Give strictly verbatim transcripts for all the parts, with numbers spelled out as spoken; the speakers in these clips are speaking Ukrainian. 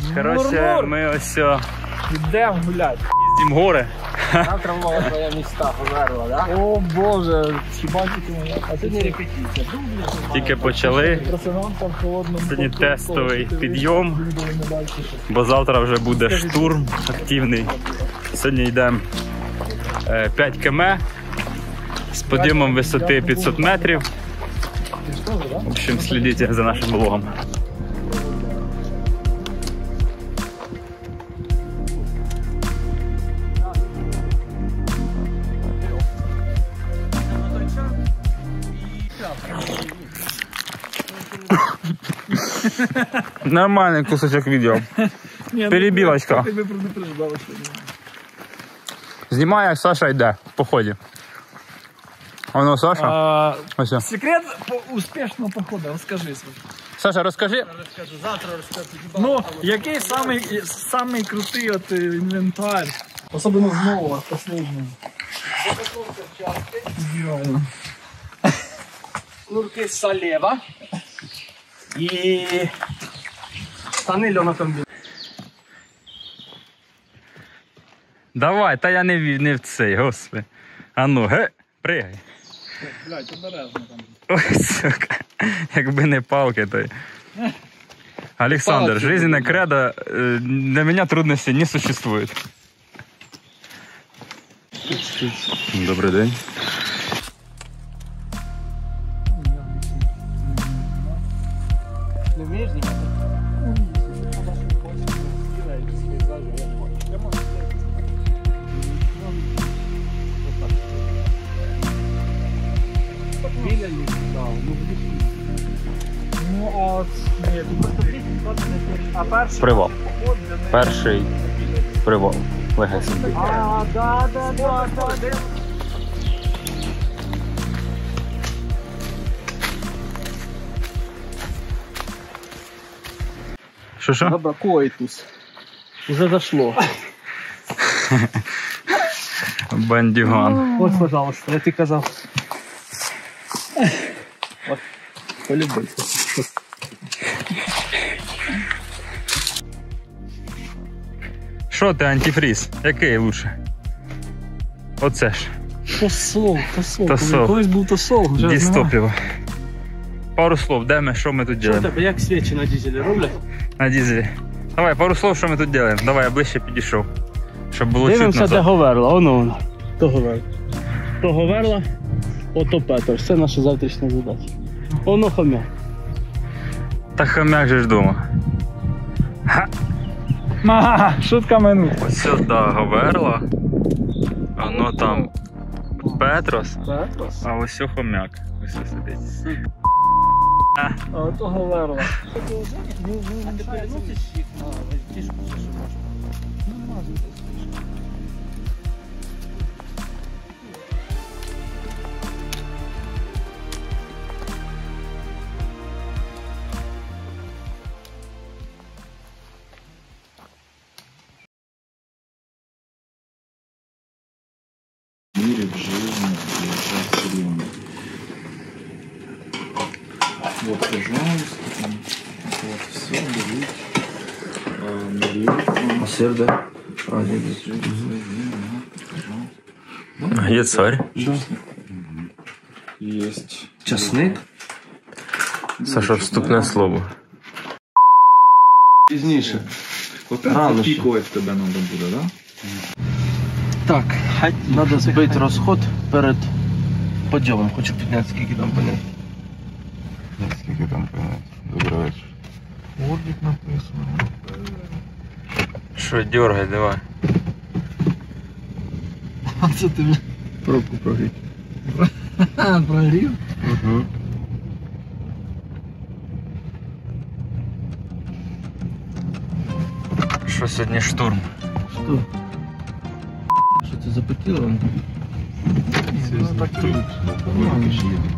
Коротше, ми ось йдемо гуляти. їздимо гори. Завтра мова твоя мечта померла, да? О боже, хіба тільки моя. А сьогодні репетиція. Тільки почали. Сьогодні тестовий підйом, бо завтра вже буде штурм активний. Сьогодні йдемо п'ять кілометрів з підйомом висоти п'ятсот метрів. В общем, слідіть за нашим блогом. Нормальный кусочек видео. Перебилочка. Знімай, як Саша йде в поході. Воно Саша. А, ось. Секрет успішного походу, розкажи. Саша, розкажи. Завтра розкажу. Ну, який самий, самий крутий от інвентар? Особливо з нового, останнього. Ідеально. Шнурки з Салева. І штани льонокомбіновані. Давай, та я не в, не в цей, господи. А ну, ге, пригай. Блядь, обережно там. Ой, сука. Якби не палки, то... Александр, жизненная кредо, для меня трудностей не существует. Добрий день. Не вмієш знімати? Біля лісу, ну, а ні, а перший Привал. Перший привал. Легесенький. А, да, да, да, да. Що-що? Добре, коїтус. Уже зашло. Бандюган. Ось, пожалуйста, я ти казав. Ось, полюбився. Що ти, антифріз? Який лучше? Оце ж. Тосол, тосол. Тосол. Колись був тосол. Дистопливо. Пару слов, де ми, що ми тут Що в робимо? тебе, як свічі на дизелі роблять? На дизелі. Давай, пару слов, що ми тут робимо. Давай, я ближче підійшов. Щоб було Дивимося, чутно. де Говерла, воно воно. То Говерла. То Говерла, ото Петр. Це наша завтрашня задача. Воно хомяк. Та хомяк же ж дома. Ха! Ага, шутка минута. Ось сюди Говерла. Воно там Петрос. Петрос? А ось хомяк. Ось ось сидить. А ото Говерла. А тепер носиш їх на тішку, що можна. Ну, мазуйте. мире, в жизни, и в вселенной. Вот, пожалуйста, вот, все, берите, а, налейте. А сыр, да? А, нет, пожалуйста. Є царь. Да. Есть. Часник? Саша, вступне слово. Пізніше. Рано пікувати тебе треба буде, да? Так, треба збити розход перед подйомом. Хочу підняти, скільки там понять. Скільки там понять? Добрий вечір. Орбіт написано. Що, дергай, давай. А це ти пробку прогрів. Прогрів? Угу. Що сьогодні штурм? Що? Що це запитило? Ну так тут. Нормально ж їде.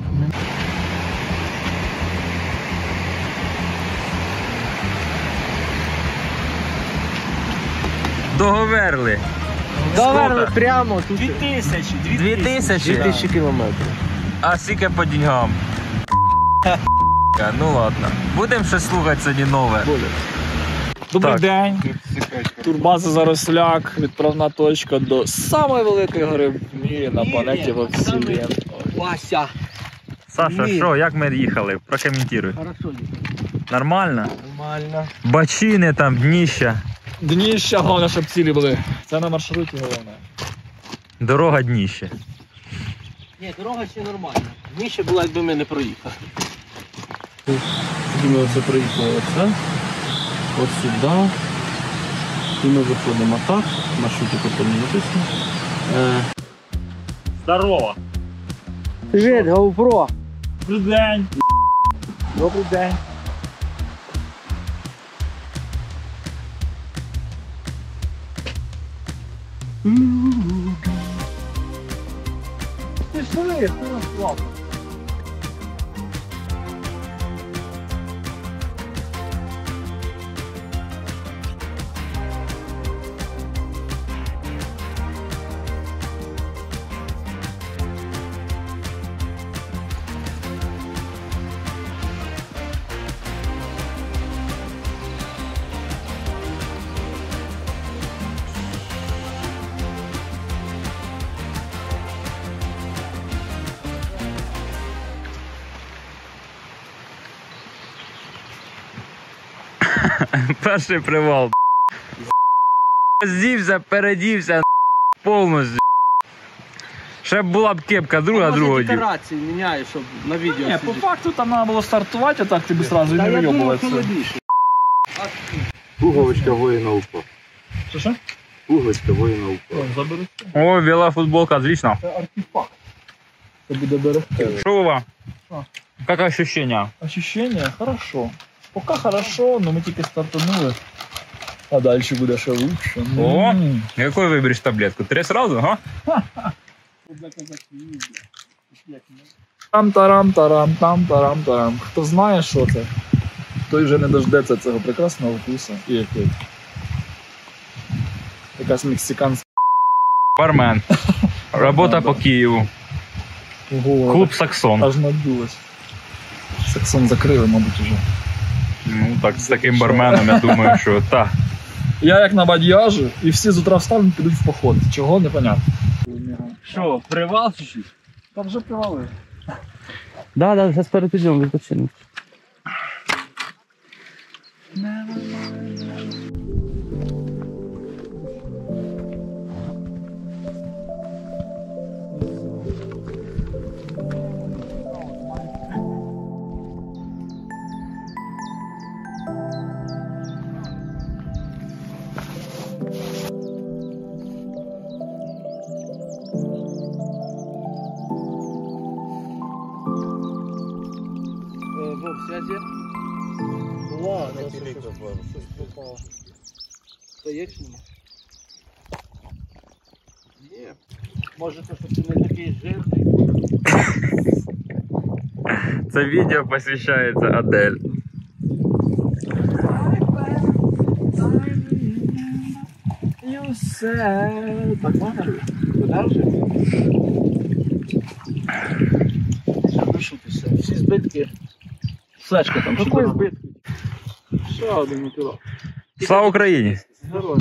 Договорили. Доверли прямо тут. Дві тисячі. Дві тисячі? Дві тисячі кілометрів. А скільки по деньгам? Ну ладно. Будемо ще слухати сьогодні нове. Буде. Добрий Так. день. Турбаза Заросляк, відправна точка до самої великої гори в мірі на планеті во Вселенной. Вася. Саша, Ні. що, як ми їхали? Прокоментуй. Хорошо. Нормально? Нормально. Бачини там, дніща, Дніща, головне, щоб цілі були. Це на маршруті головне. дорога дніще. Ні, дорога ще нормальна. Ніше була, якби ми не проїхали. Тоді ми оце проїхали оце. Ось сюди. І ми виходимо так. Маршрути тут не написано. Е, Здорово. Привіт, GoPro. Добрий день. Добрий день. Пішли, це нас слабо. Перший привал. Здівся, передівся повністю. Ще б була б кепка, друга другого дів. Декорації міняю, щоб на відео Ні, по факту там треба було стартувати, а так тобі сразу і не вийобуватися. Пуговичка воїна УПА. Що що? Пуговичка воїна УПА. Забери. О, біла футболка, отлично. Це артефакт. Це буде берегти. Що у вас? Що? Як ощущення? Ощущение хорошо. Пока хорошо, но мы тільки стартанули. А дальше буде ще лучше. О, якою вибереш таблетку? Три сразу, га? Там-тарам-тарам, там-тарам-тарам. Хто знає, що це, той вже не дождеться цього прекрасного вкусу. І який. Якась мексиканська. Бармен. Робота по Києву. Ого, Клуб Саксон. аж надулось. Саксон закрили, мабуть, уже. Ну так, з таким барменом, я думаю, що та. Я як на бадьяжу, і всі з утра встануть, підуть в поход. Чого, непонятно. Що, привал чи що? Там вже привали. Да, да, зараз перепідемо, відпочинемо. Вов, связі? Ладно, щось пропало. Та є чи нема? Є. Може, це що ти не такий жирний? Це відео посвящається Адель. Так можна? Подержи? Вишутися. Всі збитки. Флешка там. Какой збитки? Ще один мотивак. Слава Україні! Здорово.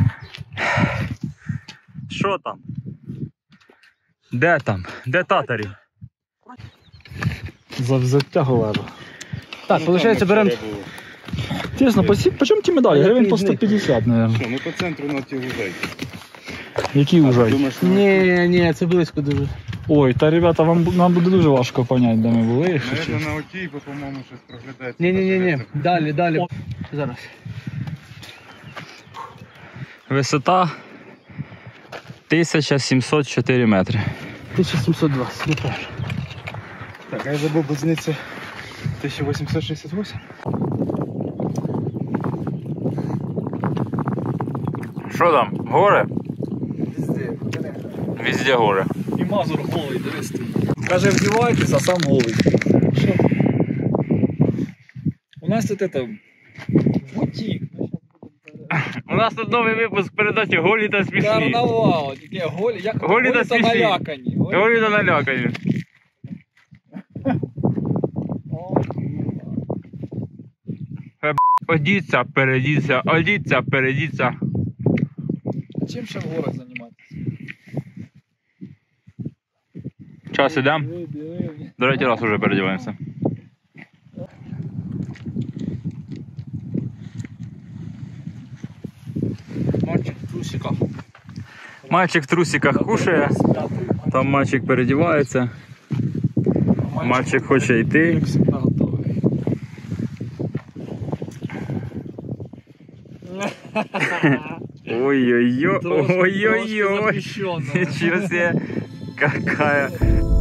Що там? Де там? Де татарів? За взяття голеба. Так, виходить, беремо. Чесно, по, по чому ті медалі? Гривень по сто п'ятдесят, мабуть. Що, ми по центру на ті гузейки. Які ужай? Думаєш, ми Ні, ні, це близько дуже. Ой, та ребята, вам, бу- нам буде дуже важко поняти, де ми були, якщо Наверно, чесно. на отій, бо, по-моєму, щось проглядається. Ні, ні, ні, ні. Далі, далі. Зараз. Висота тисяча сімсот чотири метри. тисяча сімсот двадцять, не правильно. Так, а я забув, близниться тисяча вісімсот шістдесят вісім. Що там? Гори? Везде гори. І Мазур голий, дивись ти. Каже, вдівайтесь, а сам голий. Що? У нас тут это... Бутік. У нас тут новий випуск передачі «Голі та смішні». Карнавал, таке голі, як Голі та голі та смішні. налякані. Голі- Голі та налякані. О, одіться, передіться, одіться, передіться. Чим ще в горах займатися? Час ідемо. Диви, диви. Третій раз уже передіваємося. Мальчик в трусиках. Мальчик в трусиках кушає, там мальчик передівається. Мальчик хоче йти. Як завжди готовий. Ой-ой-ой, Трошки- ой-ой-ой. трошки запрещено. Ничего себе, какая.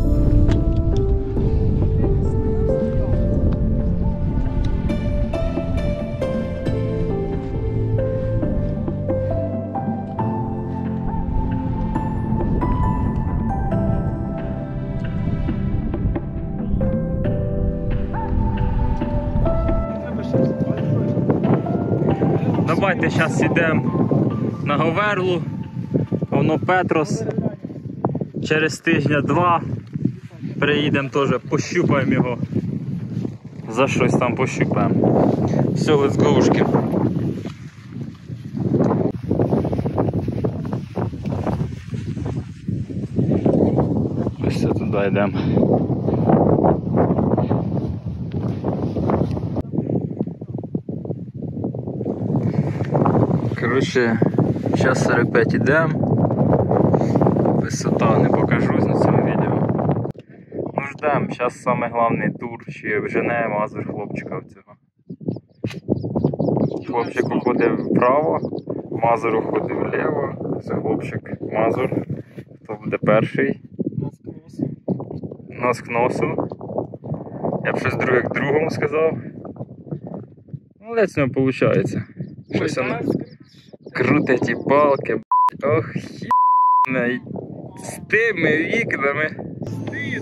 Давайте зараз йдемо на Говерлу, воно Петрос. Через тижня-два приїдемо теж, пощупаємо його. За щось там пощупаємо. Все, let's go-шки. Ось все, туди йдемо. Коротше, зараз сорок п'ять йдемо. Висота не покажу на цьому відео. Ну ждемо, зараз саме головний тур, чи вжене Мазур хлопчика цього. Хлопчик уходив вправо, Мазур уходив вліво. Це хлопчик Мазур. Хто буде перший? Нос к носу. Я б щось друге к другому сказав. Ну, але це не виходить. Щось воно крутить ті палки, б***ь. Ох, хі***на. З тими вікнами. Стид.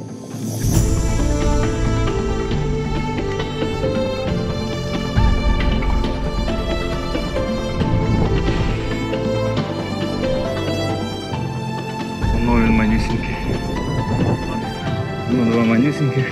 Ну він манюсенький. Ну два манюсеньких.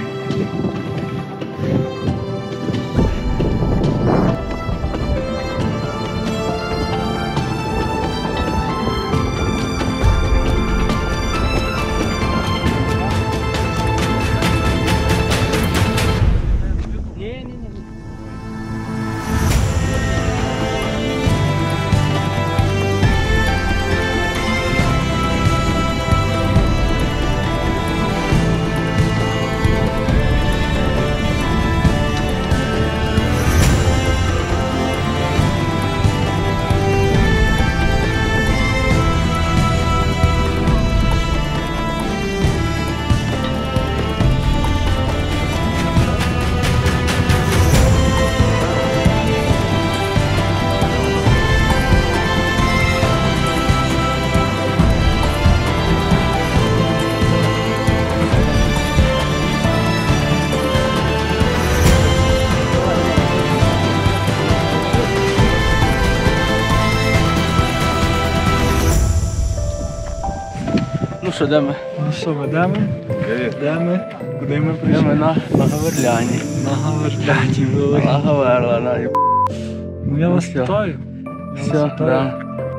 Ну що, де ми? Ну що, ми де ми? Де ми? Куди ми Де прийшли? ми на, на Гаверляні. На Гаверляні були. На Гаверла, на і Ну я вас все. вітаю. Я все, вас вітаю. да.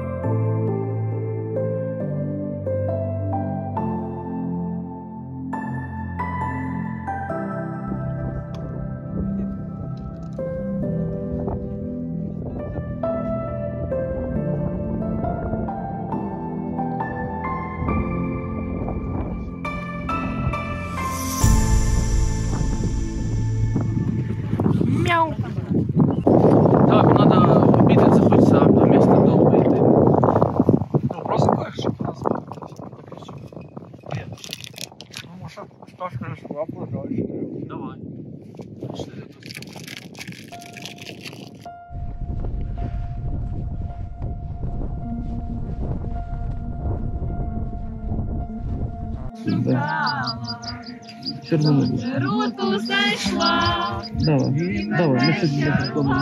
Так, треба обідатися хоч сам до міста довго йти. Ну просто легше просто. Ну може ставка шла подальше. Давай. Пішли тут. Червоно буде. Руту зайшла. Давай, давай, ми сьогодні додому.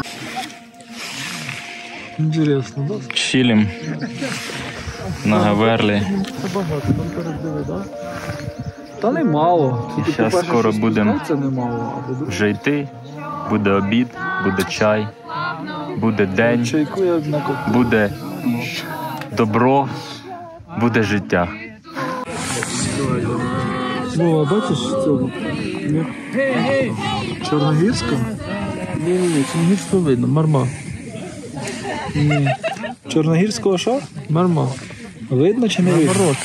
Інтересно, да? Чилим на Гаверлі. Це багато, там передили, да? Та немало. І щас скоро будем. Це немало, а буде. Вже йти, буде обід, буде чай. буде день, Чайкує на коп. буде добро, буде життя. Ну, а бачиш цього? Чорногірська? Ні, ні, ні, Чорногірського видно, марма. Ні. Чорногірського що? Марма. Видно чи не видно? Наоборот.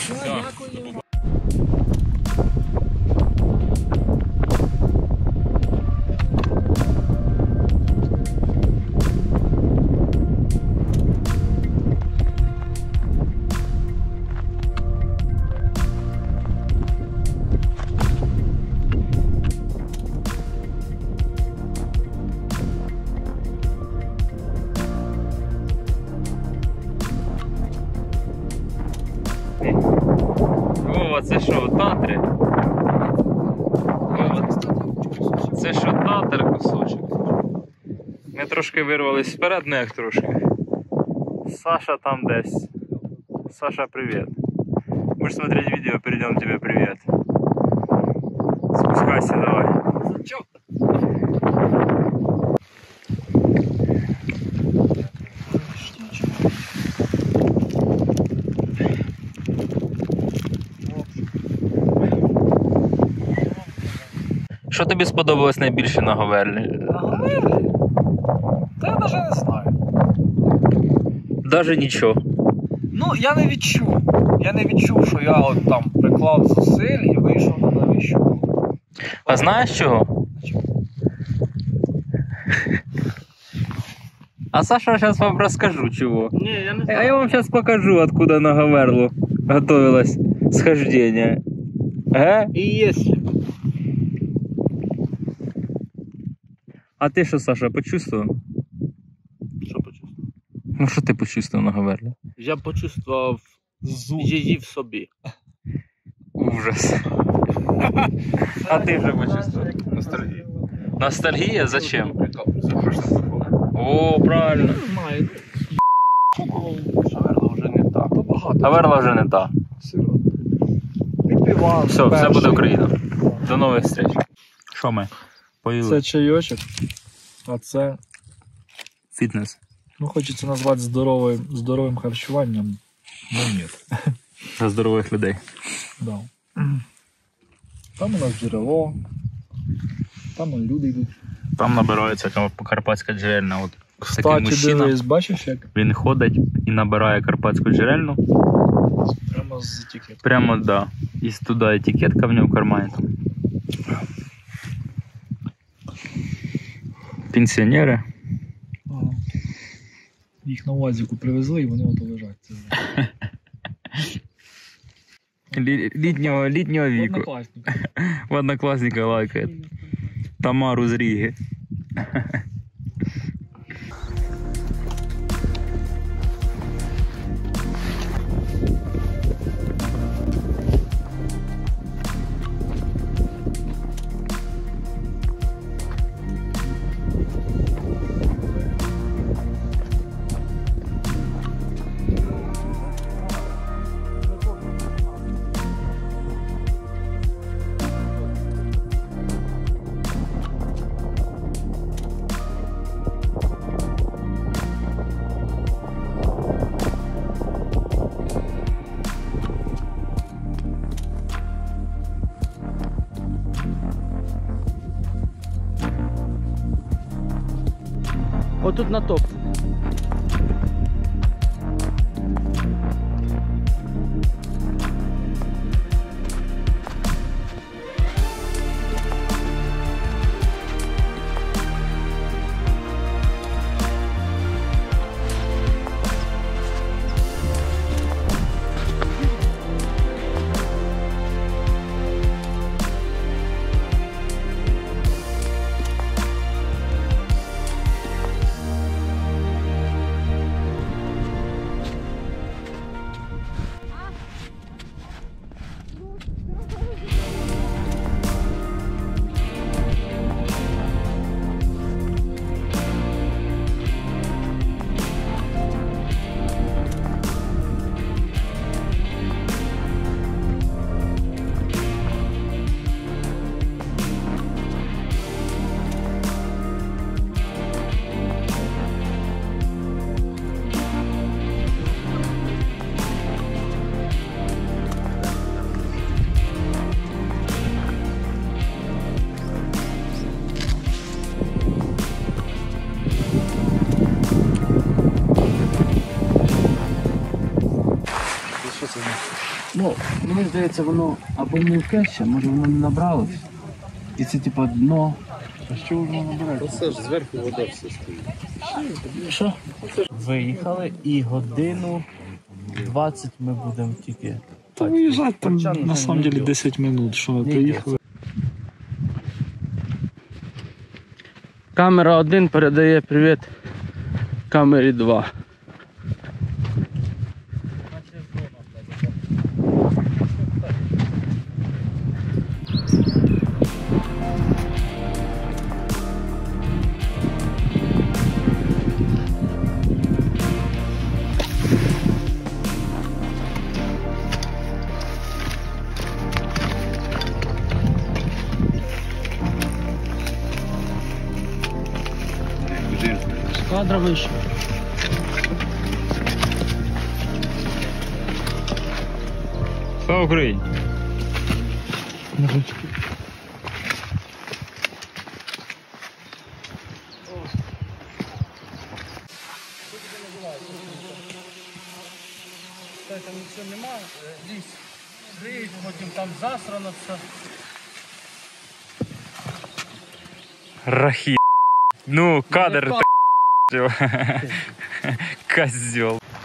О, це що, Татри? О, це що, Татар кусочок? Ми трошки вирвались вперед, не як трошки. Саша там десь. Саша, привет. Будешь смотреть видео, перейдем тебе привет. Спускайся, давай. Що тобі сподобалось найбільше на Говерлі? На Говерлі? Та я навіть не знаю. Даже нічого. Ну, я не відчув. Я не відчув, що я от там приклав зусиль і вийшов на навіщо. А знаєш чого? А Саша сейчас вам расскажу чего. Ні, я не А знаю. я вам сейчас покажу, откуда на Говерлу готовилось схождение. Ага. І є. А ты что, Саша, почувствовал? Що почувствував? Ну что ты почувствовал на Говерле? Я почувствував її в собі. Ужас. А ты же почувствовал? Ностальгія. Ностальгия? Зачем? О, правильно. Не знаю. Шаверла вже не так. То багато. Говерла вже не та. Сироп. Підпівав. Все, все перший. буде Україна. До нових встреч. Що ми? Поїли? Це чайочок, а це, Фітнес. ну, хочеться назвати здоровим, здоровим харчуванням. Ну, ні. Для здорових людей. Да. Там у нас джерело, там он люди йдуть. Там набирається карпатська джерельна. От такий Кстати, мужчина, дивись, бачиш як? він ходить і набирає карпатську джерельну. Прямо з етикетки. Прямо, да. І туди етикетка в нього в кармані. Там. Пенсіонери. Ага. Їх на УАЗику привезли і вони ото лежать. Це Лі- Літнього, літнього віку. однокласники. В однокласника лайкає. Тамару з Ріги. Отут на топ. Ну, мені здається, воно або мілке ще, може воно не набралось. І це типа дно. А що воно набирає? Це ж зверху вода все стоїть. Що? Виїхали і годину двадцять ми будемо тільки. Та виїжджати там Почали на вже самом не деле йдемо. десять минут, що Не доїхали. Камера один передає привіт камері два. Кадра вийшов. Слава Україні! Там нічого немає, ліс криють, потім там засрано все. Рахі. Ну, кадр. Козел.